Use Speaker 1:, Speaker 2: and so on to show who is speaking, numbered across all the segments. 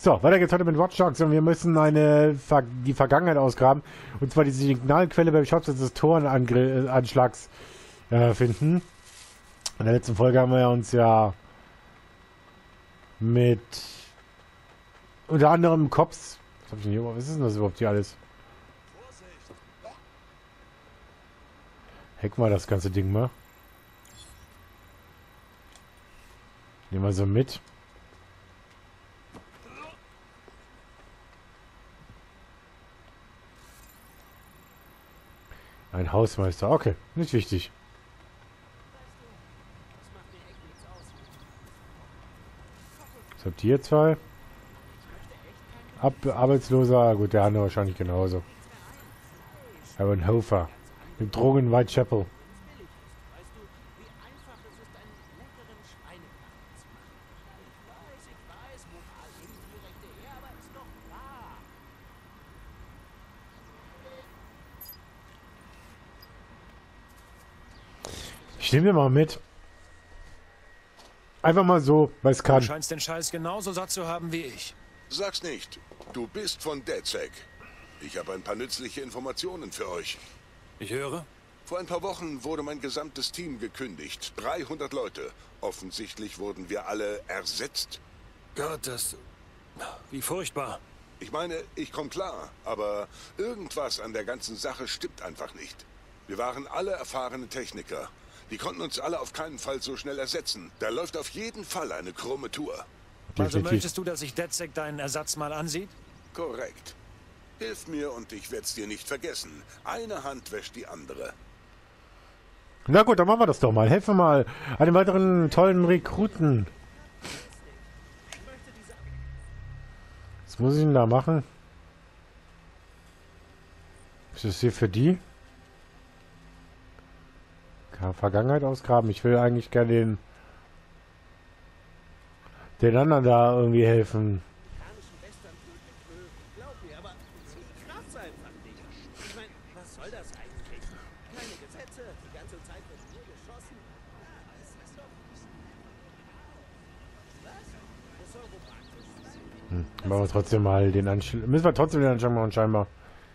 Speaker 1: So, weiter geht's heute mit Watch Dogs und wir müssen die Vergangenheit ausgraben. Und zwar die Signalquelle beim Schauplatz des Torenanschlags finden. In der letzten Folge haben wir uns ja mit unter anderem Cops. Was hab ich denn hier? Was ist denn das überhaupt hier alles? Hacken wir das ganze Ding mal. Nehmen wir so mit. Ein Hausmeister. Okay, nicht wichtig. Was habt ihr zwei? Arbeitsloser. Gut, der andere wahrscheinlich genauso. Aaron Hofer. Mit Drogen in Whitechapel. Ich nehme den mal mit. Einfach mal so, weil es kann.
Speaker 2: Du scheinst den Scheiß genauso satt zu haben wie ich.
Speaker 3: Sag's nicht. Du bist von DedSec. Ich habe ein paar nützliche Informationen für euch.
Speaker 2: Ich höre.
Speaker 3: Vor ein paar Wochen wurde mein gesamtes Team gekündigt. 300 Leute. Offensichtlich wurden wir alle ersetzt.
Speaker 2: Gott, das... Wie furchtbar.
Speaker 3: Ich meine, ich komme klar, aber irgendwas an der ganzen Sache stimmt einfach nicht. Wir waren alle erfahrene Techniker. Die konnten uns alle auf keinen Fall so schnell ersetzen. Da läuft auf jeden Fall eine krumme Tour.
Speaker 2: Also möchtest du, dass sich DedSec deinen Ersatz mal ansieht?
Speaker 3: Korrekt. Hilf mir und ich werde es dir nicht vergessen. Eine Hand wäscht die andere.
Speaker 1: Na gut, dann machen wir das doch mal. Helfen wir mal einem weiteren tollen Rekruten. Was muss ich denn da machen? Ist das hier für die? Vergangenheit ausgraben. Ich will eigentlich gerne den anderen da irgendwie helfen. Machen wir trotzdem mal den Anschlag. Müssen wir trotzdem den Anschlag machen, scheinbar.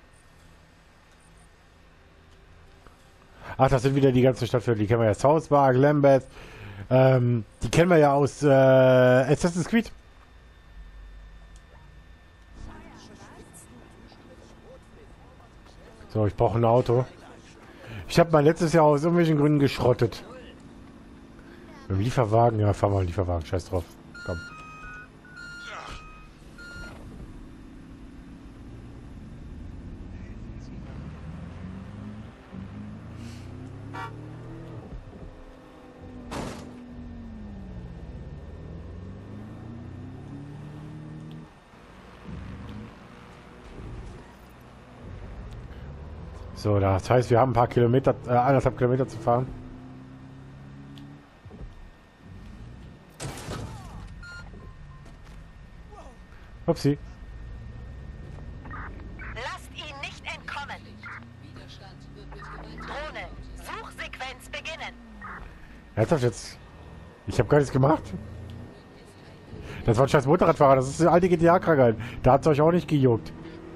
Speaker 1: Ach, das sind wieder die ganzen Stadtviertel. Die kennen wir ja. South Park, Lambeth. Die kennen wir ja aus Assassin's Creed. So, ich brauche ein Auto. Ich habe mein letztes Jahr aus irgendwelchen Gründen geschrottet. Mit dem Lieferwagen? Ja, fahren wir einen Lieferwagen. Scheiß drauf. Komm. So, das heißt, wir haben ein paar Kilometer, 1,5 Kilometer zu fahren. Upsi.
Speaker 4: Lasst ihn nicht entkommen. Drohne, Suchsequenz beginnen.
Speaker 1: Ernsthaft jetzt? Ich habe gar nichts gemacht. Das war ein scheiß Motorradfahrer, das ist eine alte GTA-Krankheit. Da hat es euch auch nicht gejuckt.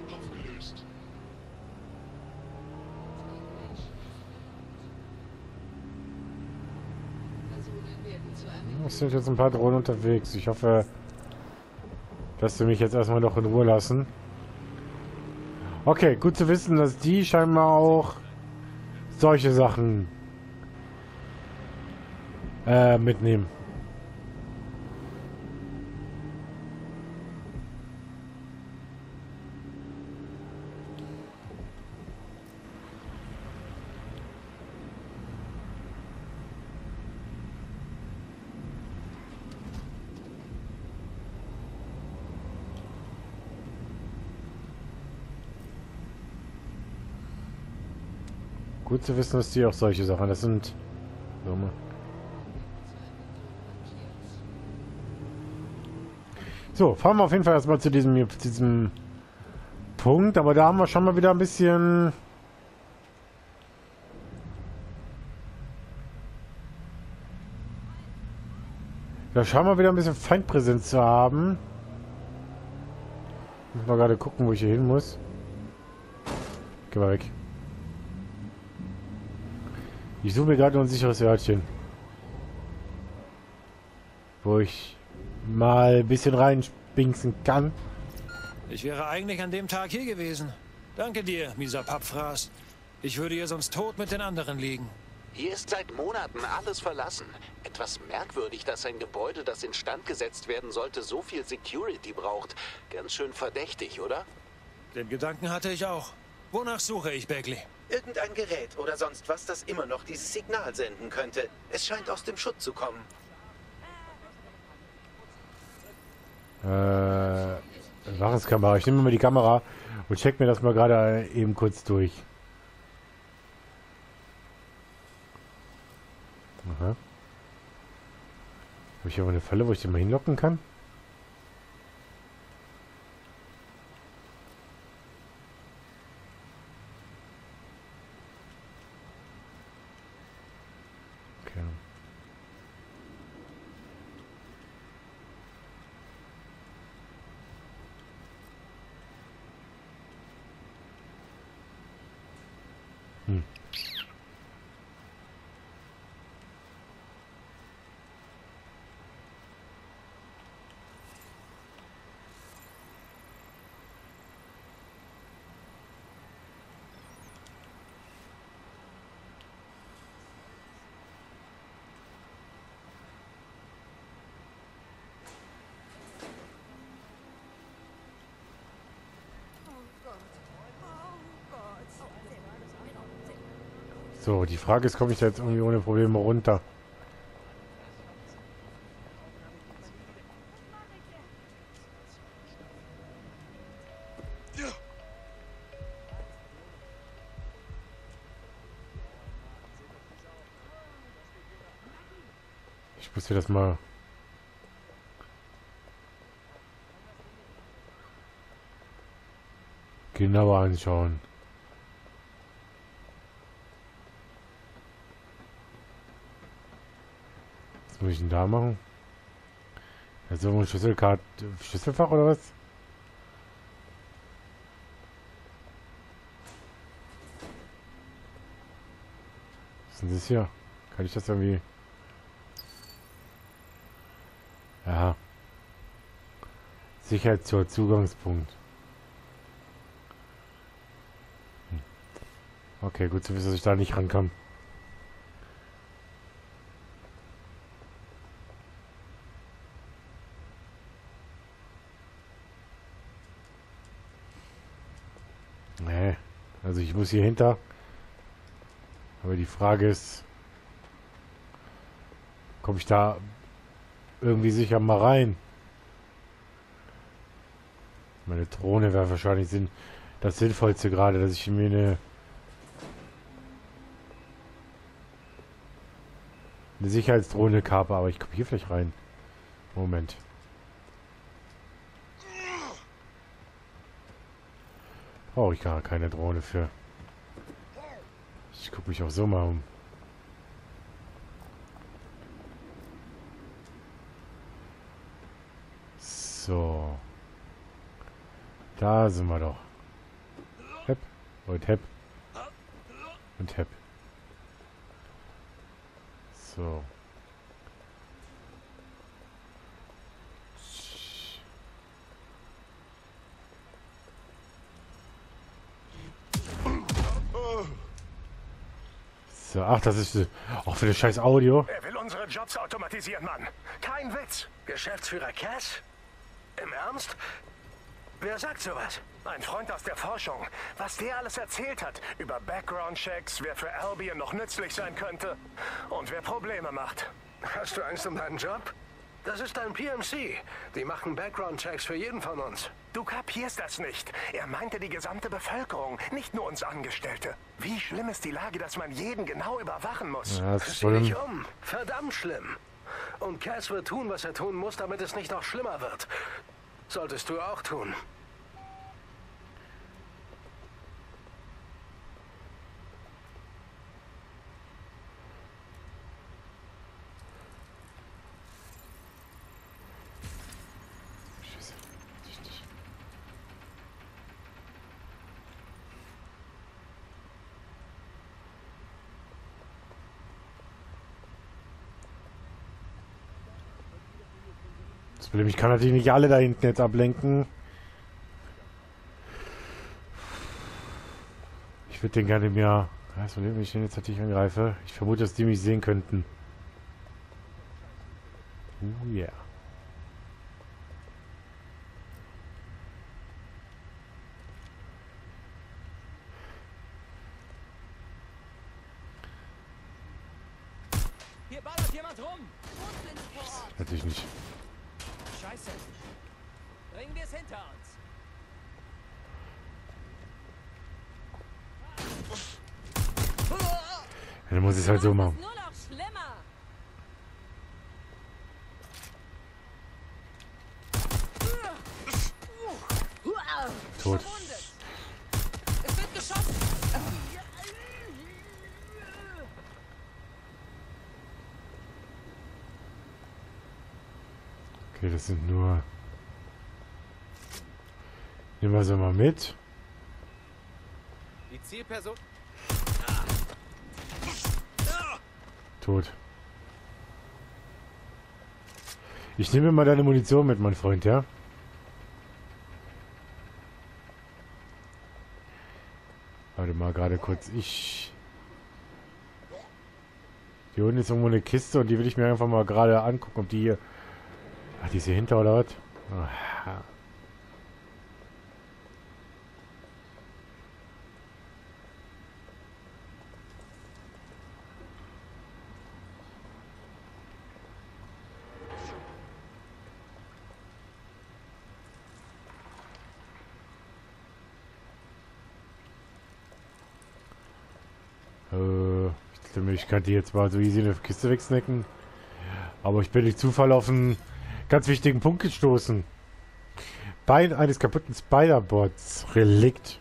Speaker 1: Es sind jetzt ein paar Drohnen unterwegs. Ich hoffe, dass sie mich jetzt erstmal noch in Ruhe lassen. Okay, gut zu wissen, dass die scheinbar auch solche Sachen mitnehmen. Gut zu wissen, dass die auch solche Sachen, das sind... So, fahren wir auf jeden Fall erstmal zu diesem Punkt, aber da haben wir schon mal wieder ein bisschen... Da scheinen wir wieder ein bisschen Feindpräsenz zu haben. Muss mal gerade gucken, wo ich hier hin muss. Geh mal weg. Ich suche mir gerade noch ein sicheres Örtchen. Wo ich mal ein bisschen reinspinksen kann.
Speaker 2: Ich wäre eigentlich an dem Tag hier gewesen. Danke dir, mieser Pappfraß. Ich würde hier sonst tot mit den anderen liegen.
Speaker 5: Hier ist seit Monaten alles verlassen. Etwas merkwürdig, dass ein Gebäude, das instand gesetzt werden sollte, so viel Security braucht. Ganz schön verdächtig, oder?
Speaker 2: Den Gedanken hatte ich auch. Wonach suche ich, Bagley?
Speaker 6: Irgendein Gerät oder sonst was, das immer noch dieses Signal senden könnte. Es scheint aus dem Schutt zu kommen.
Speaker 1: Wachungskamera. Ich nehme mal die Kamera und check mir das mal gerade eben kurz durch. Aha. Habe ich hier mal eine Falle, wo ich den mal hinlocken kann? Okay. So, die Frage ist, komme ich da jetzt irgendwie ohne Probleme runter? Ich muss mir das mal... genauer anschauen. Was muss ich denn da machen? Also ein Schlüsselfach oder was? Was ist denn das hier? Kann ich das irgendwie... Ja. Sicherheitstor, Zugangspunkt. Okay, gut zu wissen, dass ich da nicht rankomme. Nee, also ich muss hier hinter. Aber die Frage ist, komme ich da irgendwie sicher mal rein? Meine Drohne wäre wahrscheinlich das Sinnvollste gerade, dass ich mir eine Sicherheitsdrohne kaper, aber ich komme hier vielleicht rein. Moment. Brauche ich gar keine Drohne für. Ich gucke mich auch so mal um. So. Da sind wir doch. Hepp. Und hepp. Und hepp. So. So, ach, das ist auch für das scheiß Audio.
Speaker 7: Er will unsere Jobs automatisieren, Mann. Kein Witz. Geschäftsführer Cass? Im Ernst? Wer sagt sowas? Ein Freund aus der Forschung. Was der alles erzählt hat über Background-Checks, wer für Albion noch nützlich sein könnte und wer Probleme macht. Hast du Angst um deinen Job? Das ist ein PMC. Die machen Background-Checks für jeden von uns. Du kapierst das nicht. Er meinte die gesamte Bevölkerung, nicht nur uns Angestellte. Wie schlimm ist die Lage, dass man jeden genau überwachen muss?
Speaker 1: Ja, das ist
Speaker 7: Sieh dich
Speaker 1: schlimm.
Speaker 7: um. Verdammt schlimm. Und Cass wird tun, was er tun muss, damit es nicht noch schlimmer wird. Solltest du auch tun.
Speaker 1: Das Problem, ich kann natürlich nicht alle da hinten jetzt ablenken. Ich würde den gerne mehr... Das Problem, wenn ich den jetzt natürlich angreife. Ich vermute, dass die mich sehen könnten. Yeah.
Speaker 8: Hier ballert jemand rum.
Speaker 1: Natürlich nicht.
Speaker 8: Scheiße. Bringen wir es hinter uns.
Speaker 1: Ja, dann muss ich es halt so machen.
Speaker 8: Nur noch schlimmer.
Speaker 1: Tot.
Speaker 8: Es wird geschossen.
Speaker 1: Okay, das sind nur... Nehmen wir sie mal mit.
Speaker 6: Die Zielperson...
Speaker 1: Tot. Ich nehme mal deine Munition mit, mein Freund, ja? Warte mal, gerade kurz. Hier unten ist irgendwo eine Kiste und die will ich mir einfach mal gerade angucken, ob die hier... Ach, die ist hier hinter oder was? Aha. Ich kann die jetzt mal so easy in eine Kiste wegsnacken. Aber ich bin durch Zufall auf einen ganz wichtigen Punkt gestoßen. Bein eines kaputten Spider-Bots. Relikt.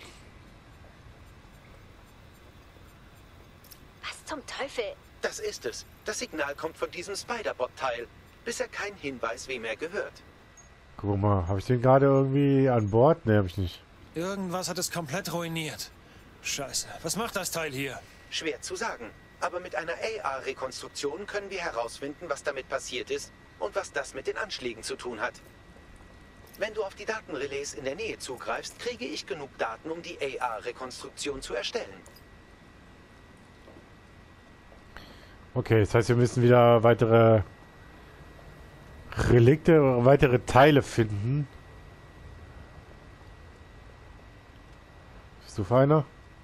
Speaker 4: Was zum Teufel?
Speaker 6: Das ist es. Das Signal kommt von diesem Spider-Bot-Teil. Bisher kein Hinweis, wem er gehört.
Speaker 1: Guck mal, habe ich den gerade irgendwie an Bord? Ne, habe ich nicht.
Speaker 2: Irgendwas hat es komplett ruiniert. Scheiße. Was macht das Teil hier?
Speaker 6: Schwer zu sagen. Aber mit einer AR-Rekonstruktion können wir herausfinden, was damit passiert ist und was das mit den Anschlägen zu tun hat. Wenn du auf die Datenrelais in der Nähe zugreifst, kriege ich genug Daten, um die AR-Rekonstruktion zu erstellen.
Speaker 1: Okay, das heißt, wir müssen wieder weitere Relikte, weitere Teile finden. Bist du feiner?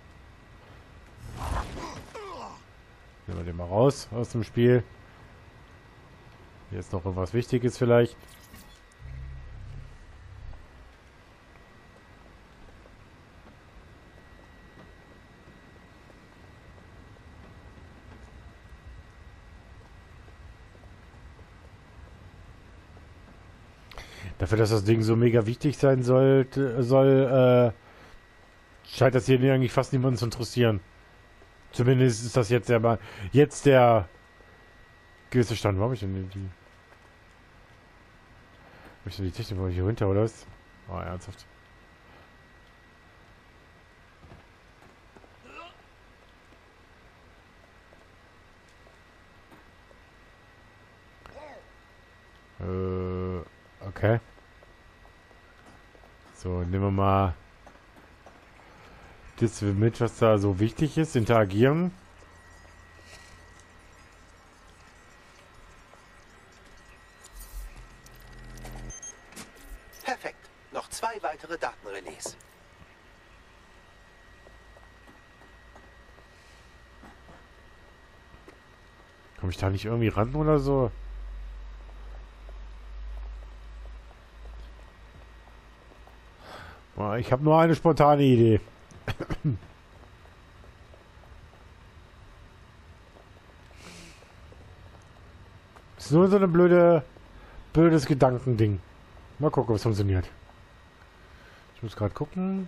Speaker 1: Nehmen wir den mal raus aus dem Spiel. Hier ist noch irgendwas Wichtiges vielleicht. Dafür, dass das Ding so mega wichtig sein scheint das hier eigentlich fast niemanden zu interessieren. Zumindest ist das jetzt der gewisse Stand. Warum habe ich denn die? Habe ich denn die Technik hier runter oder was? Oh, ernsthaft. Okay. So, nehmen wir mal das mit, was da so wichtig ist. Interagieren.
Speaker 6: Perfekt. Noch 2 weitere Datenrelais.
Speaker 1: Komme ich da nicht irgendwie ran oder so? Ich habe nur eine spontane Idee. Ist nur so eine blödes Gedankending. Mal gucken, ob es funktioniert. Ich muss gerade gucken.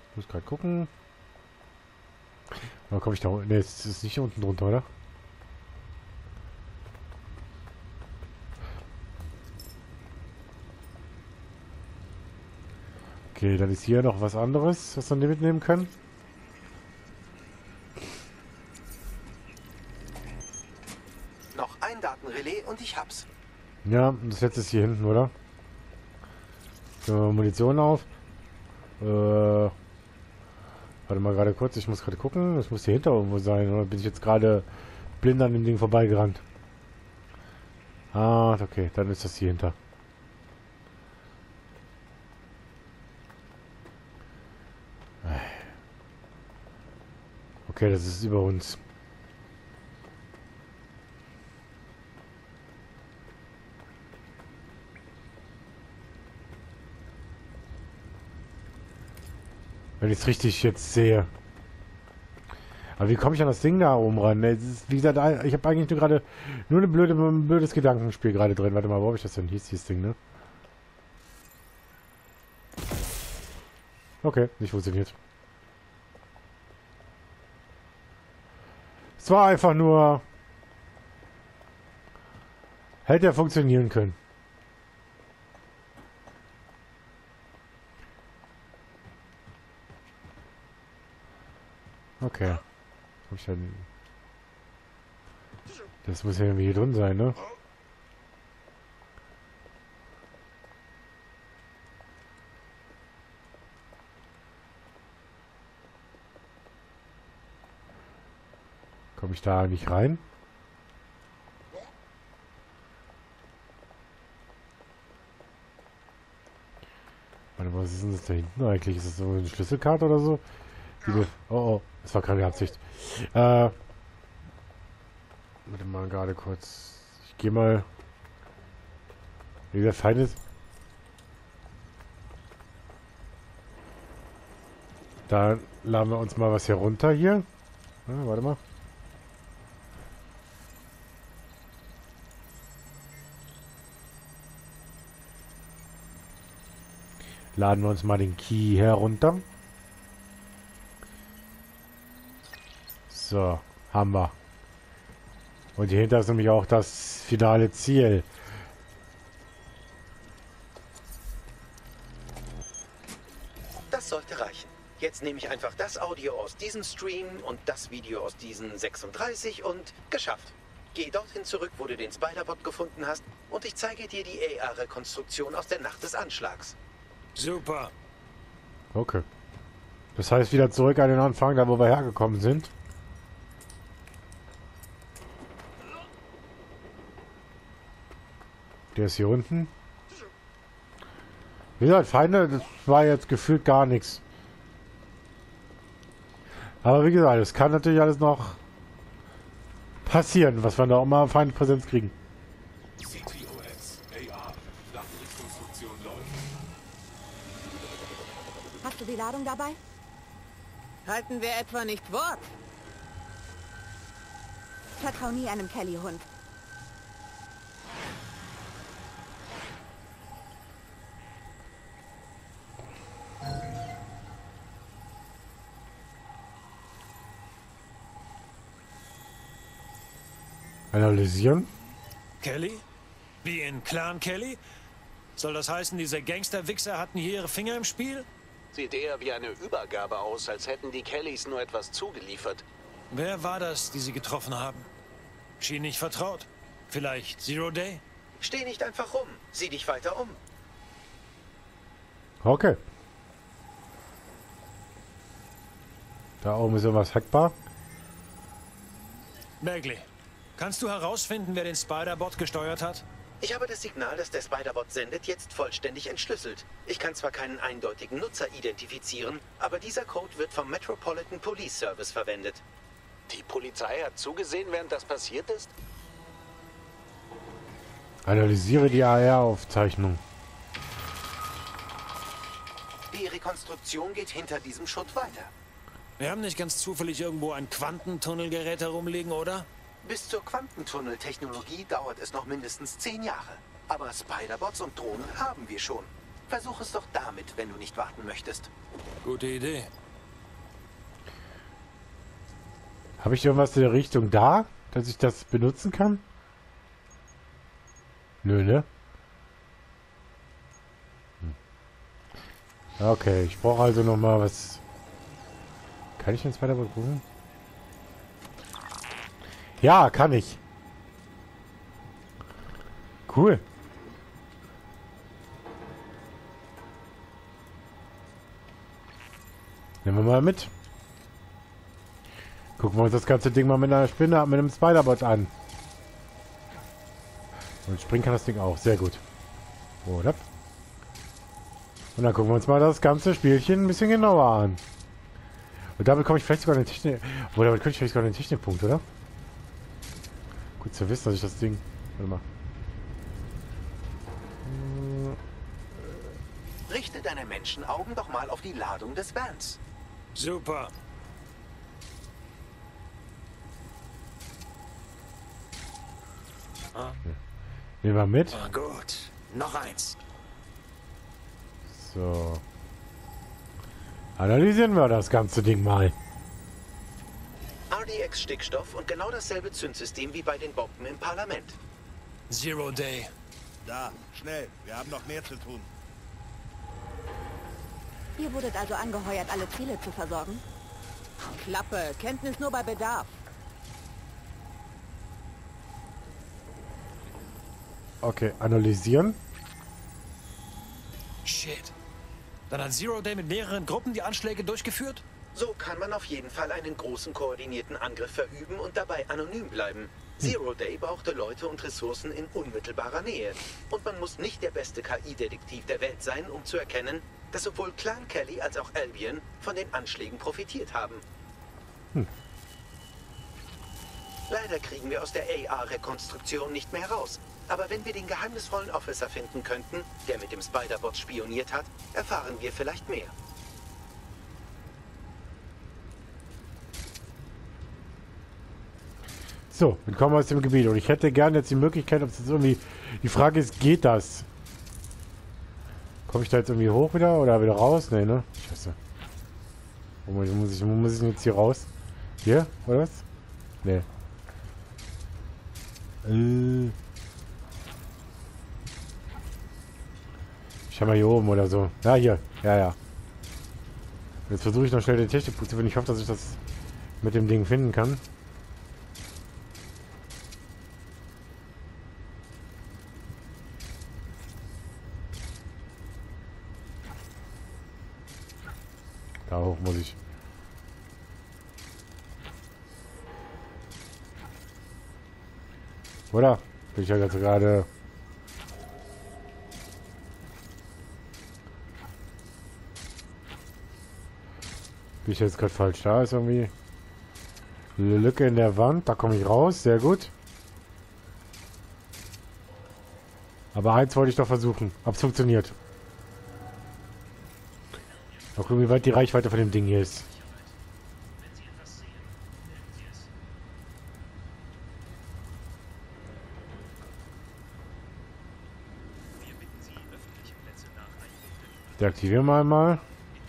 Speaker 1: Da komme ich da unten. Ne, es ist nicht unten drunter, oder? Okay, dann ist hier noch was anderes, was wir mitnehmen können.
Speaker 6: Noch ein Datenrelais und ich hab's.
Speaker 1: Ja, das letzte ist hier hinten, oder? Munition auf. Warte mal gerade kurz, ich muss gerade gucken. Das muss hier hinter irgendwo sein. Oder bin ich jetzt gerade blind an dem Ding vorbeigerannt? Ah, okay, dann ist das hier hinter. Okay, das ist über uns. Wenn ich es richtig jetzt sehe. Aber wie komme ich an das Ding da oben ran? Es ist, wie gesagt, ich habe eigentlich nur gerade nur ein blödes Gedankenspiel gerade drin. Warte mal, wo habe ich das denn? Hier ist dieses Ding, ne? Okay, nicht funktioniert. Es war einfach nur... Hätte ja funktionieren können. Okay. Hab ich dann... Das muss ja irgendwie hier drin sein, ne? Komme ich da nicht rein? Warte, was ist denn das da hinten eigentlich? Ist das so eine Schlüsselkarte oder so? Oh, oh, das war keine Absicht. Warte mal gerade kurz. Ich gehe mal. Wie der Feind ist. Da laden wir uns mal was hier runter hier. Warte mal. Laden wir uns mal den Key herunter. So, haben wir. Und hier hinter ist nämlich auch das finale Ziel.
Speaker 6: Das sollte reichen. Jetzt nehme ich einfach das Audio aus diesem Stream und das Video aus diesen 36 und geschafft. Geh dorthin zurück, wo du den Spider-Bot gefunden hast, und ich zeige dir die AR-Rekonstruktion aus der Nacht des Anschlags.
Speaker 2: Super.
Speaker 1: Okay. Das heißt wieder zurück an den Anfang, da wo wir hergekommen sind. Der ist hier unten. Wie gesagt, Feinde, das war jetzt gefühlt gar nichts. Aber wie gesagt, es kann natürlich alles noch passieren, was wir da auch mal Feindpräsenz kriegen.
Speaker 9: CTOS, AR, Rekonstruktion läuft.
Speaker 10: Hast du die Ladung dabei? Halten wir etwa nicht Wort? Vertrau nie einem Kelly-Hund.
Speaker 1: Analysieren.
Speaker 2: Kelly? Wie in Clan Kelly? Soll das heißen, diese Gangster-Wichser hatten hier ihre Finger im Spiel?
Speaker 5: Sieht eher wie eine Übergabe aus, als hätten die Kellys nur etwas zugeliefert.
Speaker 2: Wer war das, die sie getroffen haben? Schien nicht vertraut. Vielleicht Zero Day?
Speaker 6: Steh nicht einfach rum. Sieh dich weiter um.
Speaker 1: Okay. Da oben ist irgendwas hackbar.
Speaker 2: Bagley, kannst du herausfinden, wer den Spider-Bot gesteuert hat?
Speaker 6: Ich habe das Signal, das der Spider-Bot sendet, jetzt vollständig entschlüsselt. Ich kann zwar keinen eindeutigen Nutzer identifizieren, aber dieser Code wird vom Metropolitan Police Service verwendet.
Speaker 5: Die Polizei hat zugesehen, während das passiert ist?
Speaker 1: Analysiere die AR-Aufzeichnung.
Speaker 6: Die Rekonstruktion geht hinter diesem Schutt weiter.
Speaker 2: Wir haben nicht ganz zufällig irgendwo ein Quantentunnelgerät herumliegen, oder?
Speaker 6: Bis zur Quantentunneltechnologie dauert es noch mindestens 10 Jahre. Aber Spider-Bots und Drohnen haben wir schon. Versuch es doch damit, wenn du nicht warten möchtest.
Speaker 2: Gute Idee.
Speaker 1: Habe ich irgendwas in der Richtung da, dass ich das benutzen kann? Nö, ne? Okay, ich brauche also noch mal was. Kann ich jetzt weiter berufen? Ja, kann ich. Cool. Nehmen wir mal mit. Gucken wir uns das ganze Ding mal mit einer Spinne, mit einem Spider-Bot an. Und springen kann das Ding auch. Sehr gut. Oder? Und dann gucken wir uns mal das ganze Spielchen ein bisschen genauer an. Und damit komme ich vielleicht sogar den Technik... Oder damit könnte ich vielleicht sogar den Technikpunkt, oder? Gut zu wissen, dass ich das Ding... Warte mal.
Speaker 6: Richte deine Menschenaugen doch mal auf die Ladung des Vans.
Speaker 2: Super.
Speaker 1: Nehmen wir mit.
Speaker 2: Oh, gut. Noch eins.
Speaker 1: So. Analysieren wir das ganze Ding mal.
Speaker 6: RDX-Stickstoff und genau dasselbe Zündsystem wie bei den Bomben im Parlament.
Speaker 2: Zero Day.
Speaker 11: Da, schnell. Wir haben noch mehr zu tun.
Speaker 10: Ihr wurdet also angeheuert, alle Ziele zu versorgen? Klappe, Kenntnis nur bei Bedarf.
Speaker 1: Okay, analysieren.
Speaker 2: Shit. Dann hat Zero Day mit mehreren Gruppen die Anschläge durchgeführt?
Speaker 6: So kann man auf jeden Fall einen großen koordinierten Angriff verüben und dabei anonym bleiben. Zero Day brauchte Leute und Ressourcen in unmittelbarer Nähe. Und man muss nicht der beste KI-Detektiv der Welt sein, um zu erkennen, dass sowohl Clan Kelly als auch Albion von den Anschlägen profitiert haben. Leider kriegen wir aus der AR-Rekonstruktion nicht mehr raus. Aber wenn wir den geheimnisvollen Officer finden könnten, der mit dem Spider-Bot spioniert hat, erfahren wir vielleicht mehr.
Speaker 1: So, wir kommen aus dem Gebiet und ich hätte gerne jetzt die Möglichkeit, ob es jetzt irgendwie... Die Frage ist, geht das? Komme ich da jetzt irgendwie hoch wieder oder wieder raus? Nee, ne? Scheiße. Wo muss ich denn jetzt hier raus? Hier? Oder was? Nee. Ich habe mal hier oben oder so. Ja, hier. Ja, ja. Jetzt versuche ich noch schnell den Technikpunkt zu finden. Ich hoffe, dass ich das mit dem Ding finden kann. Da hoch muss ich. Oder? Bin ich ja jetzt gerade... Bin ich jetzt gerade falsch? Da ist irgendwie eine Lücke in der Wand. Da komme ich raus. Sehr gut. Aber eins wollte ich doch versuchen. Hab's funktioniert. Mal gucken, wie weit die Reichweite von dem Ding hier ist. Deaktivieren wir einmal.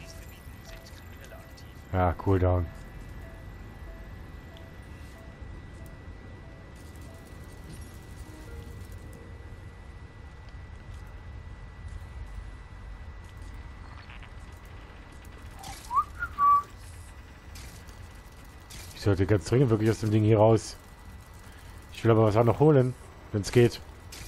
Speaker 1: Ja, Cooldown. Ich sollte ganz dringend wirklich aus dem Ding hier raus. Ich will aber was auch noch holen, wenn es geht.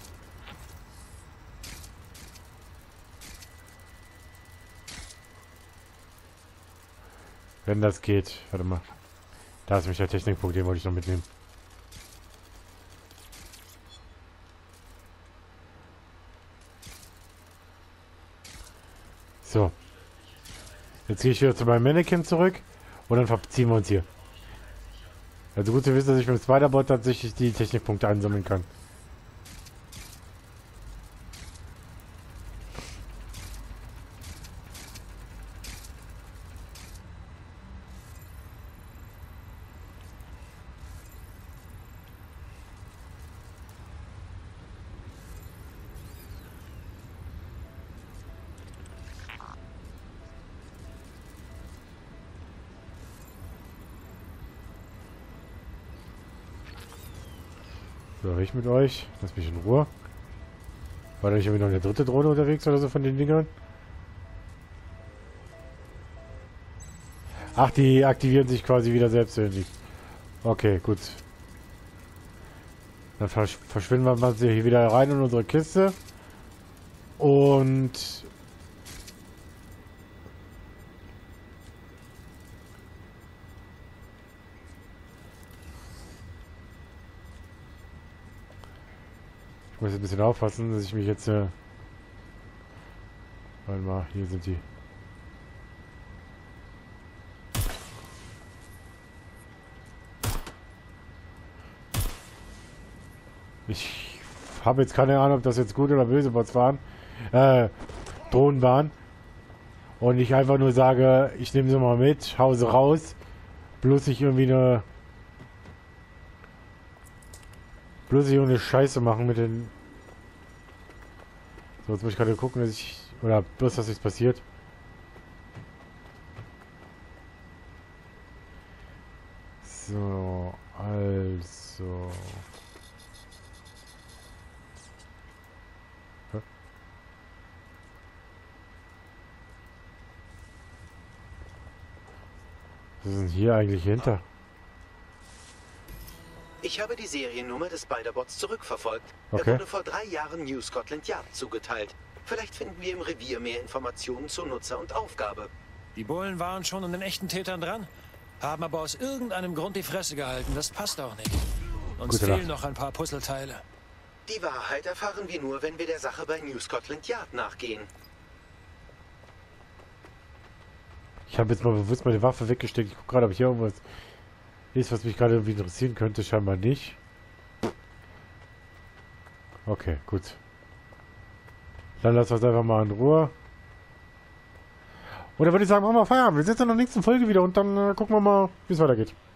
Speaker 1: Wenn das geht. Warte mal. Da ist nämlich der Technikpunkt, den wollte ich noch mitnehmen. So. Jetzt gehe ich wieder zu meinem Mannequin zurück und dann verziehen wir uns hier. Also gut zu wissen, dass ich mit dem Spider-Bot tatsächlich die Technikpunkte einsammeln kann. So, ich mit euch. Lass mich in Ruhe. War da nicht irgendwie noch eine dritte Drohne unterwegs oder so von den Dingern? Ach, die aktivieren sich quasi wieder selbstständig. Okay, gut. Dann verschwinden wir mal hier wieder rein in unsere Kiste. Und... Ich muss ein bisschen aufpassen, dass ich mich jetzt... warte mal, hier sind die. Ich habe jetzt keine Ahnung, ob das jetzt gute oder böse Bots waren. Drohnen waren. Und ich einfach nur sage, ich nehme sie mal mit, hau sie raus. Bloß ich irgendwie eine... Bloß ich irgendeine Scheiße machen mit den... So, jetzt muss ich gerade gucken, dass ich... Oder bloß, dass nichts passiert. So, also... Was ist denn hier eigentlich hinter?
Speaker 6: Ich habe die Seriennummer des Spider-Bots zurückverfolgt.
Speaker 1: Okay.
Speaker 6: Er wurde vor 3 Jahren New Scotland Yard zugeteilt. Vielleicht finden wir im Revier mehr Informationen zu Nutzer und Aufgabe.
Speaker 2: Die Bullen waren schon an den echten Tätern dran, haben aber aus irgendeinem Grund die Fresse gehalten. Das passt auch nicht. Uns
Speaker 1: Gute
Speaker 2: fehlen
Speaker 1: Nacht.
Speaker 2: noch ein paar Puzzleteile.
Speaker 6: Die Wahrheit erfahren wir nur, wenn wir der Sache bei New Scotland Yard nachgehen.
Speaker 1: Ich habe jetzt mal bewusst meine Waffe weggesteckt. Ich gucke gerade, ob hier irgendwas ist, was mich gerade irgendwie interessieren könnte. Scheinbar nicht. Okay, gut. Dann lassen wir es einfach mal in Ruhe. Oder würde ich sagen, machen wir Feierabend. Wir sehen uns in der nächsten Folge wieder und dann gucken wir mal, wie es weitergeht.